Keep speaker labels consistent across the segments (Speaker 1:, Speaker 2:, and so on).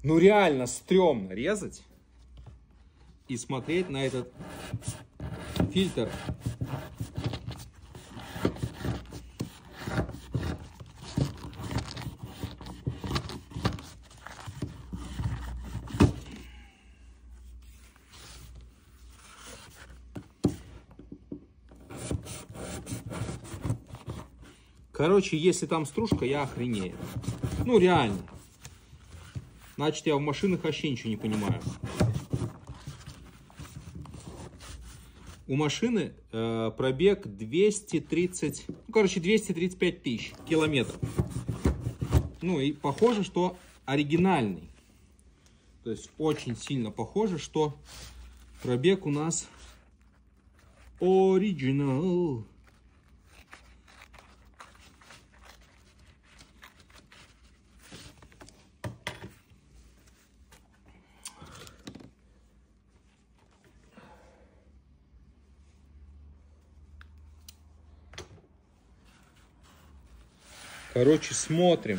Speaker 1: Ну реально стрёмно резать и смотреть на этот фильтр. Короче, если там стружка, я охренею. Ну реально. Значит, я в машинах вообще ничего не понимаю. У машины пробег 230, ну, короче, 235 тысяч километров. Ну и похоже, что оригинальный. То есть очень сильно похоже, что пробег у нас оригинал. Короче, смотрим.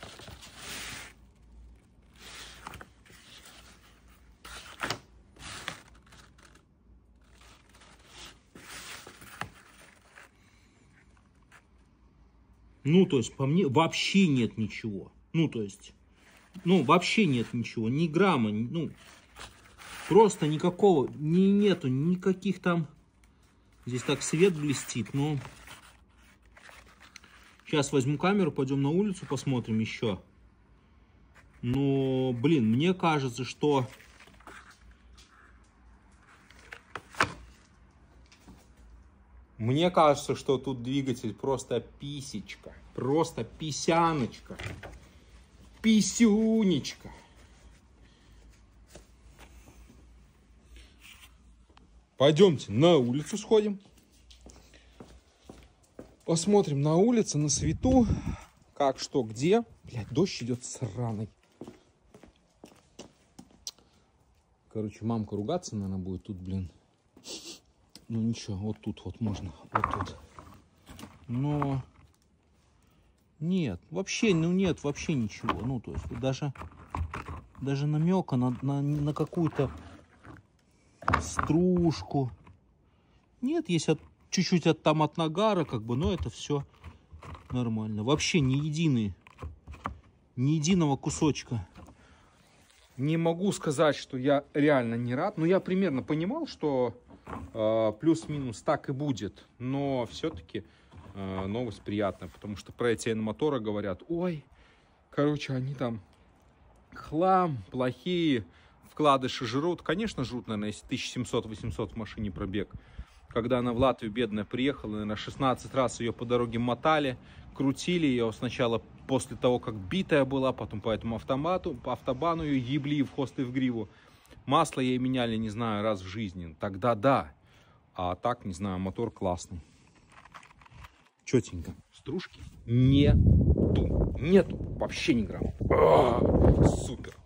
Speaker 1: Ну, то есть, по мне, вообще нет ничего. Ну, то есть, ну, вообще нет ничего. Ни грамма, ну, просто никакого, нету никаких там... Здесь так свет блестит, но... Сейчас возьму камеру, пойдем на улицу, посмотрим еще. Но, блин, мне кажется, что... Мне кажется, что тут двигатель просто писечка. Просто писяночка. Писюнечка. Пойдемте на улицу сходим. Посмотрим на улице, на свету. Как, что, где. Блядь, дождь идет сраный. Короче, мамка ругаться, наверное, будет тут, блин. Ну ничего, вот тут вот можно. Вот тут. Но... Нет, вообще, ну нет, вообще ничего. Ну, то есть, даже намека на какую-то стружку. Нет, есть чуть-чуть от нагара, как бы, но это все нормально. Вообще ни единого кусочка. Не могу сказать, что я реально не рад. Но я примерно понимал, что плюс-минус так и будет. Но все-таки новость приятная, потому что про эти N-моторы говорят: ой, короче, они там хлам, плохие, вкладыши жрут. Конечно, жрут, наверное, если 1700-800 в машине пробег. Когда она в Латвию, бедная, приехала, наверное, 16 раз ее по дороге мотали, крутили ее сначала после того, как битая была, потом по этому по автобану ее ебли в хвост и в гриву. Масло ей меняли, не знаю, раз в жизни. Тогда да. А так, не знаю, мотор классный. Четенько. Стружки нету. Нету. Вообще ни грамма. Супер.